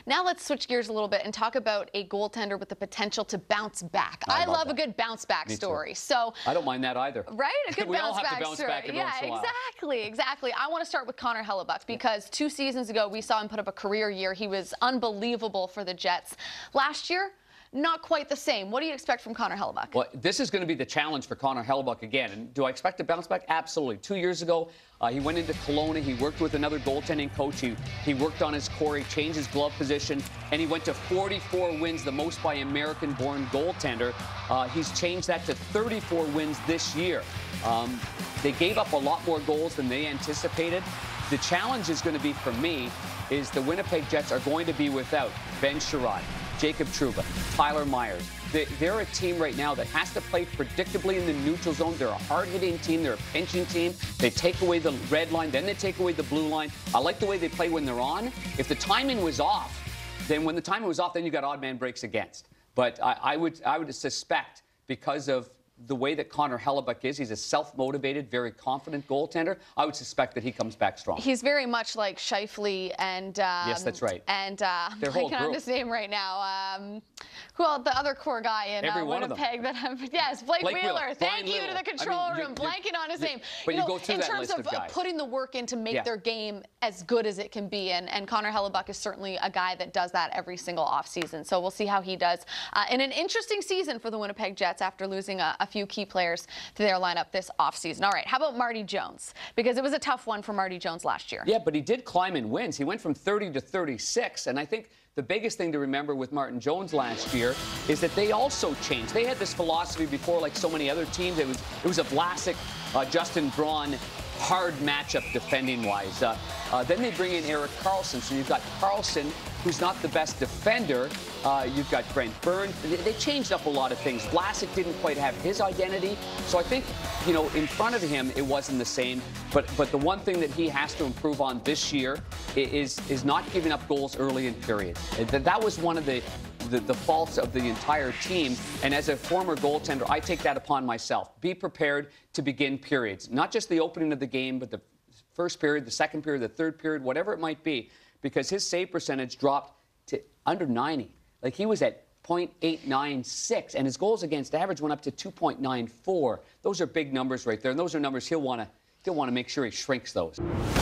Now let's switch gears a little bit and talk about a goaltender with the potential to bounce back. I love a good bounce back story. So I don't mind that either. Right? A good we bounce all have back to bounce story. back every once in a while. Exactly. I want to start with Connor Hellebuyck because 2 seasons ago we saw him put up a career year. He was unbelievable for the Jets. Last year, not quite the same. What do you expect from Connor Hellebuyck? Well, this is going to be the challenge for Connor Hellebuyck again. And do I expect to bounce back? Absolutely. 2 years ago, he went into Kelowna. He worked with another goaltending coach. He worked on his core. He changed his glove position, and he went to 44 wins, the most by American-born goaltender. He's changed that to 34 wins this year. They gave up a lot more goals than they anticipated. The challenge is going to be, for me, is the Winnipeg Jets are going to be without Ben Sherrod, Jacob Trouba, Tyler Myers. They're a team right now that has to play predictably in the neutral zone. They're a hard-hitting team. They're a pinching team. They take away the red line, then they take away the blue line. I like the way they play when they're on. If the timing was off, then when the timing was off, then you got odd man breaks against. But I would suspect, because of the way that Connor Hellebuyck is, he's a self-motivated, very confident goaltender. I would suspect that he comes back strong. He's very much like Scheifele and yes, that's right. And I'm blanking on his name right now. Well, the other core guy in Winnipeg yes, Blake Wheeler. Thank you to the control room. Blanking on his name. But you go through that list in terms of putting the work in to make their game as good as it can be, and Connor Hellebuyck is certainly a guy that does that every single offseason. So we'll see how he does in an interesting season for the Winnipeg Jets after losing a few key players to their lineup this offseason. All right, how about Marty Jones? Because it was a tough one for Marty Jones last year. Yeah, but he did climb in wins. He went from 30 to 36, and I think the biggest thing to remember with Martin Jones last year is that they also changed. They had this philosophy before, like so many other teams. It was a Vlasic, Justin Braun hard matchup defending-wise. Then they bring in Erik Karlsson, so you've got Karlsson, who's not the best defender. You've got Brent Burns. They changed up a lot of things. Vlasic didn't quite have his identity. So I think, you know, in front of him, it wasn't the same. But the one thing that he has to improve on this year is not giving up goals early in periods. That was one of the faults of the entire team. And as a former goaltender, I take that upon myself. Be prepared to begin periods. Not just the opening of the game, but the first period, the second period, the third period, whatever it might be. Because his save percentage dropped to under 90. Like, he was at .896, and his goals against average went up to 2.94. Those are big numbers right there, and those are numbers he'll want to make sure he shrinks those.